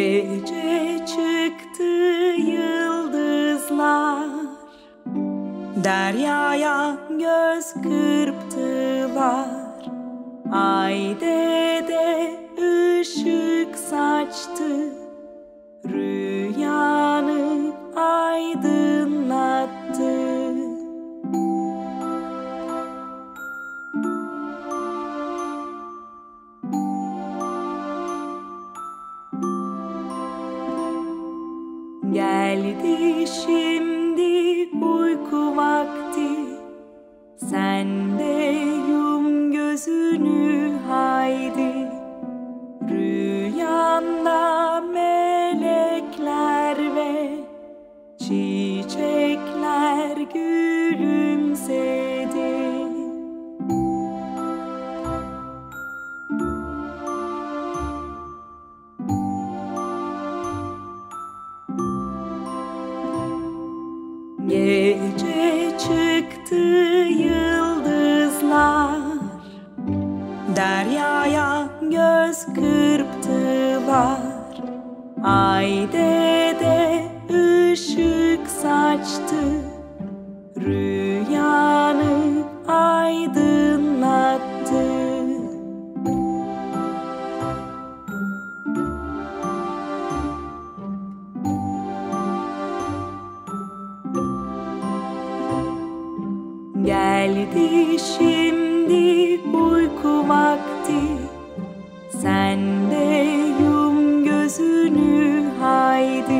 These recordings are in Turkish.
Gece çıktı yıldızlar, deryaya göz kırptılar. Ay dede ışık saçtı, rüyanı aydınlattı. Geldi şimdi uyku vakti, sen de yum gözünü haydi. Rüyanda melekler ve çiçekler gülümsedi. Gece çıktı yıldızlar, deryaya göz kırptılar. Ay dede ışık saçtı, rüyanı aydınlattı. Geldi şimdi uyku vakti, sen de yum gözünü haydi.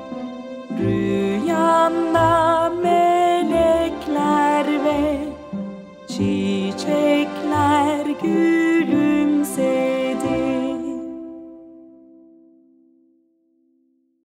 Rüyanda melekler ve çiçekler gül.